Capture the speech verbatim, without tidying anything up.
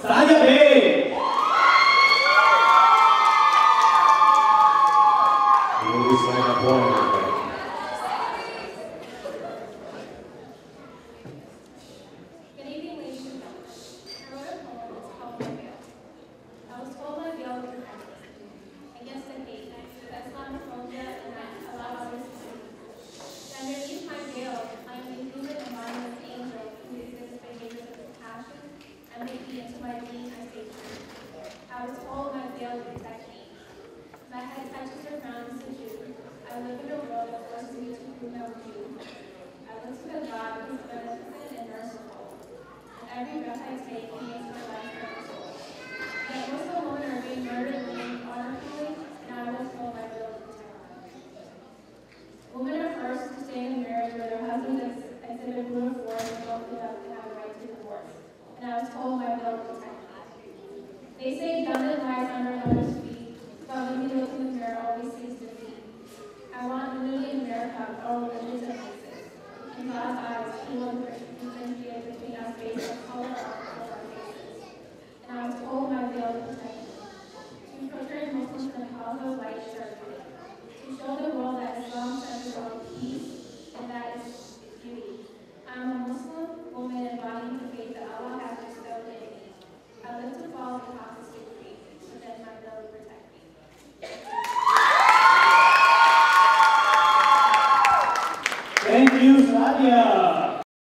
Saya B. Luis Lena Point. Good evening, ladies and gentlemen. I wrote a poem that's called My Veil. I was told my veil was protected against the hate that Islamophobia and that allow others to see. Underneath my veil, I am a human and mindless angel who exhibits behaviors of compassion, empathy, and to my being I stay true. I was told my veil would protect me. My head touches the ground and subdued. I live in a world that forces me to prove my worth. I look to the God who is beneficent and merciful. And every breath I take, He makes my life purposeful. Yet Muslim women are being murdered women honorably, and I was told my will to protect them. Women are forced to stay in a marriage where their husbands ex- exhibit brutal force and don't feel that they have a right to divorce. And I was told my will to protect me. They say abundant lies under another's feet, but when we look in the mirror, all we see is defeat. I want unity in America of all religions and races. In God's eyes, He will differentiate between us based on color or of our faces. And I was told my veil to protect me. To portray Muslims in a positive light is our duty. To show the world that Islam centers on peace, and that is beauty. I am a Muslim woman embodying the faith that Allah has bestowed in me. I live to follow the path